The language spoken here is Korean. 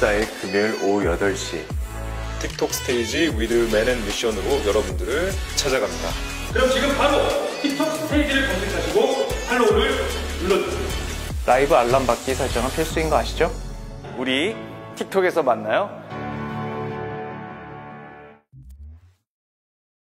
14일 금요일 오후 8시 틱톡 스테이지 위드 맨앤 미션으로 여러분들을 찾아갑니다. 그럼 지금 바로 틱톡 스테이지를 검색하시고 팔로우를 눌러주세요. 라이브 알람 받기 설정은 필수인 거 아시죠? 우리 틱톡에서 만나요.